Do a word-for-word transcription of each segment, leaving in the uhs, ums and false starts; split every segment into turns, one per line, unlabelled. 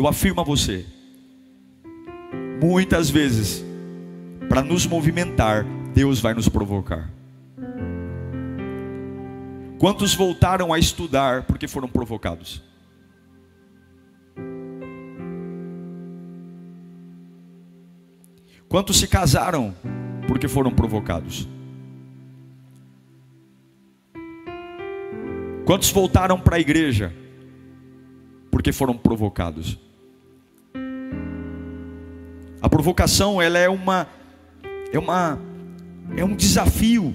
eu afirmo a você, muitas vezes, para nos movimentar, Deus vai nos provocar. Quantos voltaram a estudar porque foram provocados? Quantos se casaram porque foram provocados? Quantos voltaram para a igreja porque foram provocados? A provocação, ela é uma é uma é um desafio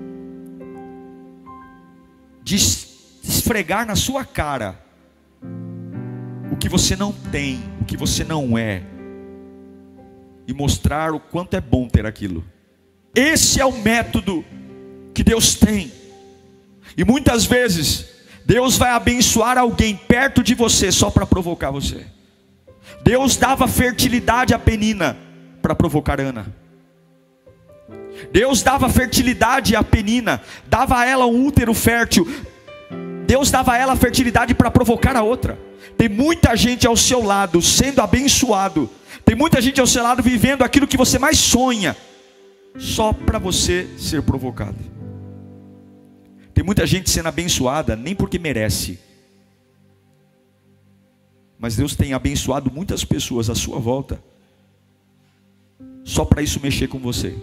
de esfregar na sua cara o que você não tem, o que você não é, e mostrar o quanto é bom ter aquilo. Esse é o método que Deus tem. E muitas vezes Deus vai abençoar alguém perto de você só para provocar você. Deus dava fertilidade a Penina para provocar Ana. Deus dava fertilidade a Penina, dava a ela um útero fértil. Deus dava a ela fertilidade para provocar a outra. Tem muita gente ao seu lado sendo abençoado. Tem muita gente ao seu lado vivendo aquilo que você mais sonha, só para você ser provocado. Tem muita gente sendo abençoada nem porque merece, mas Deus tem abençoado muitas pessoas à sua volta, só para isso mexer com você.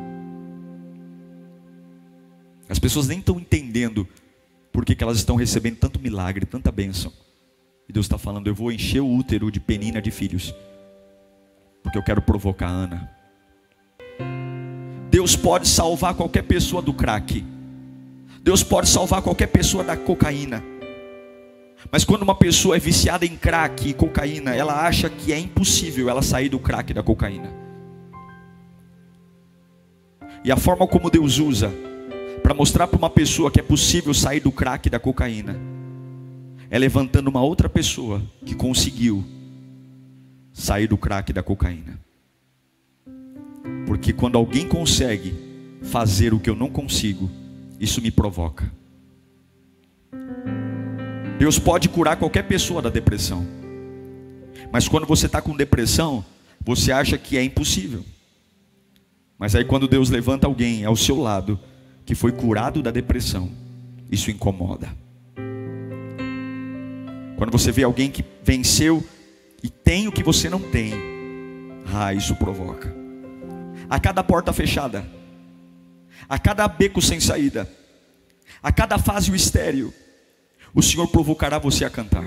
As pessoas nem estão entendendo por que que elas estão recebendo tanto milagre, tanta bênção. E Deus está falando, eu vou encher o útero de Penina de filhos, porque eu quero provocar a Ana. Deus pode salvar qualquer pessoa do crack. Deus pode salvar qualquer pessoa da cocaína. Mas quando uma pessoa é viciada em crack e cocaína, ela acha que é impossível ela sair do crack e da cocaína. E a forma como Deus usa para mostrar para uma pessoa que é possível sair do crack e da cocaína é levantando uma outra pessoa que conseguiu sair do crack e da cocaína. Porque quando alguém consegue fazer o que eu não consigo, isso me provoca. Deus pode curar qualquer pessoa da depressão, mas quando você está com depressão, você acha que é impossível. Mas aí quando Deus levanta alguém ao seu lado que foi curado da depressão, isso incomoda. Quando você vê alguém que venceu e tem o que você não tem, ah, isso provoca. A cada porta fechada, a cada beco sem saída, a cada fase estéril, o Senhor provocará você a cantar.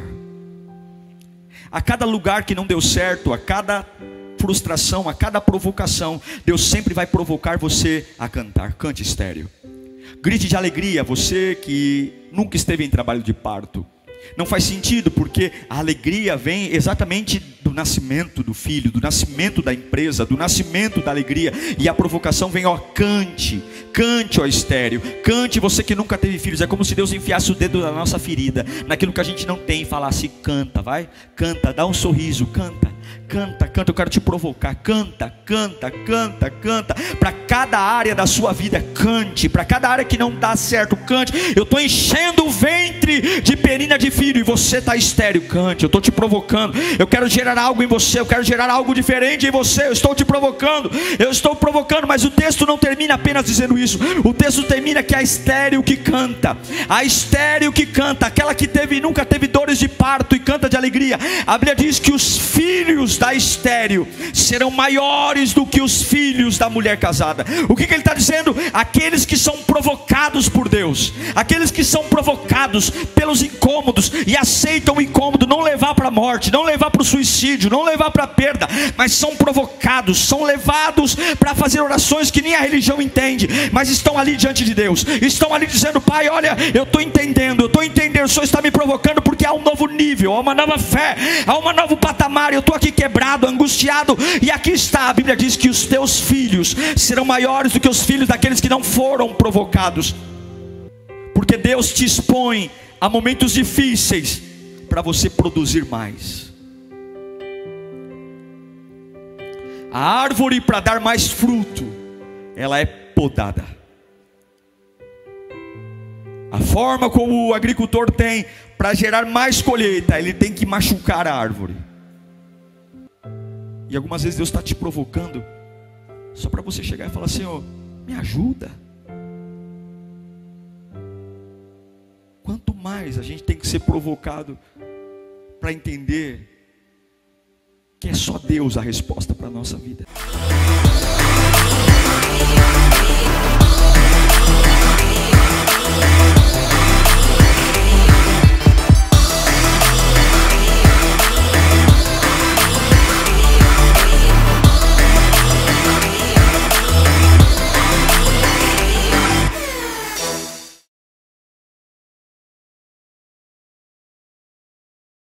A cada lugar que não deu certo, a cada frustração, a cada provocação, Deus sempre vai provocar você a cantar. Cante estéril, grite de alegria, você que nunca esteve em trabalho de parto. Não faz sentido, porque a alegria vem exatamente do nascimento do filho, do nascimento da empresa, do nascimento da alegria. E a provocação vem, ó, cante, cante, ó estéril, cante, você que nunca teve filhos. É como se Deus enfiasse o dedo na nossa ferida, naquilo que a gente não tem, e falasse, canta, vai, canta, dá um sorriso, canta. Canta, canta, eu quero te provocar. Canta, canta, canta, canta. Para cada área da sua vida, cante. Para cada área que não dá certo, cante. Eu estou enchendo o ventre de Penina de filho e você está estéril, cante. Eu estou te provocando. Eu quero gerar algo em você. Eu quero gerar algo diferente em você. Eu estou te provocando. Eu estou provocando. Mas o texto não termina apenas dizendo isso. O texto termina que a estéril que canta, a estéril que canta, aquela que teve, nunca teve dores de parto e canta de alegria. A Bíblia diz que os filhos da estéril serão maiores do que os filhos da mulher casada. O que, que ele está dizendo? Aqueles que são provocados por Deus, aqueles que são provocados pelos incômodos e aceitam o incômodo, não levar para a morte, não levar para o suicídio, não levar para a perda, mas são provocados, são levados para fazer orações que nem a religião entende, mas estão ali diante de Deus, estão ali dizendo, Pai, olha, eu estou entendendo, eu estou entendendo, o Senhor está me provocando porque há um novo nível, há uma nova fé, há um novo patamar, eu estou aqui quebrado, angustiado, e aqui está, a Bíblia diz que os teus filhos serão maiores do que os filhos daqueles que não foram provocados, porque Deus te expõe a momentos difíceis para você produzir mais. A árvore, para dar mais fruto, ela é podada. A forma como o agricultor tem para gerar mais colheita, ele tem que machucar a árvore. E algumas vezes Deus está te provocando, só para você chegar e falar: Senhor, me ajuda. Quanto mais a gente tem que ser provocado para entender que é só Deus a resposta para a nossa vida.